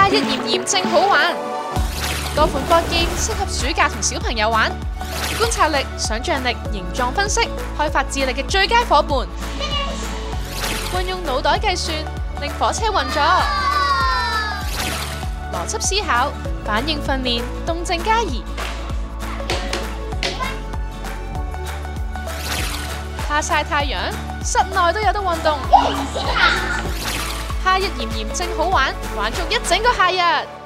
一炎炎正好玩，多款 board game 適合暑假同小朋友玩。觀察力、想像力、形狀分析，開發智力嘅最佳夥伴。運用腦袋計算，令火車運作。邏輯思考、反應訓練、動靜加怡。怕曬太陽，室內都有得運動。夏日炎炎正好玩，玩足一整個夏日。